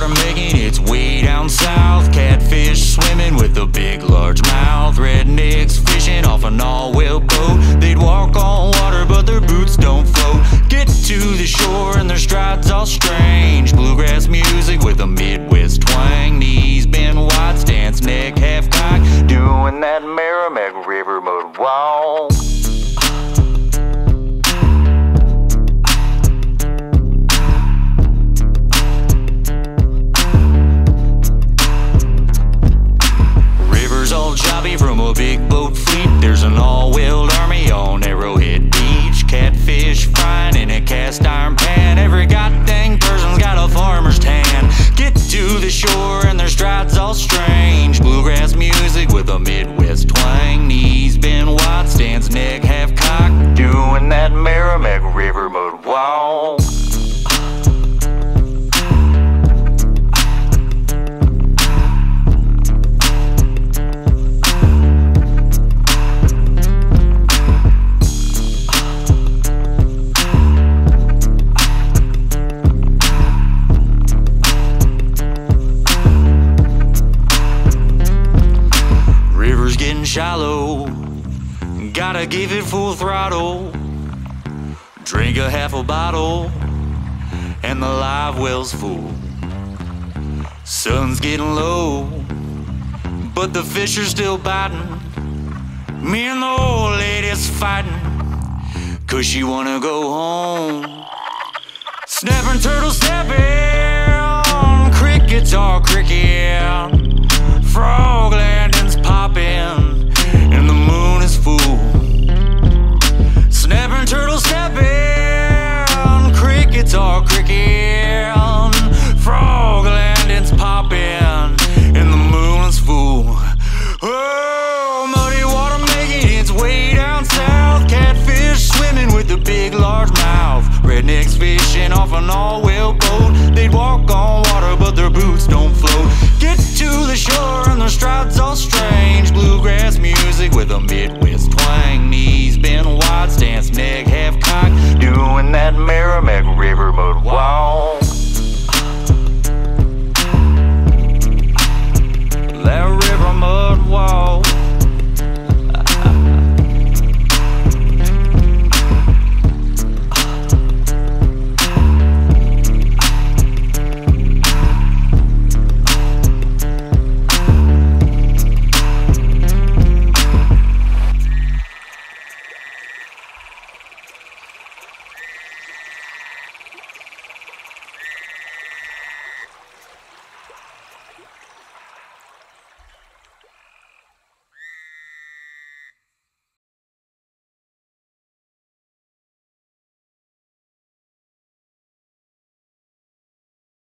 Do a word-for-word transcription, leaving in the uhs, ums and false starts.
water making its way down south. Catfish swimming with a big large mouth. Rednecks fishing off an all-wheel boat. They'd walk on water but their boots don't float. Get to the shore and their strides all strange. Bluegrass music with a Midwest twang. Knees bend wide, stance neck half cocked, doing that Meramec River Mudwalk. All jobby from a big boat fleet. There's an all-wheeled army on Arrowhead Beach. Catfish frying in a cast iron pan. Every goddamn person's got a farmer's tan. Get to the shore and their strides all strange. Bluegrass music with a Midwest twang. Knees bend wide, stands neck half cocked, doing that Meramec River Mudwalk. Shallow, gotta give it full throttle. Drink a half a bottle and the live well's full. Sun's getting low, but the fish are still biting. Me and the old lady's fighting, cause she wanna go home. Snapping turtle snapping, crickets are cricket. Frog landings popping, and the moon is full. Snapping turtle snapping, crickets are cricket. Frog landings popping, and the moon is full. Oh, muddy water making its way down south. Catfish swimming with a big large mouth. Rednecks fishing off an all-wheel boat. They'd walk on water but their boots don't float. Get to the shore and their strides all strange. Bluegrass music with a Midwest twang. Knees bend wide, stance neck half cocked, doing that Meramec River Mudwalk.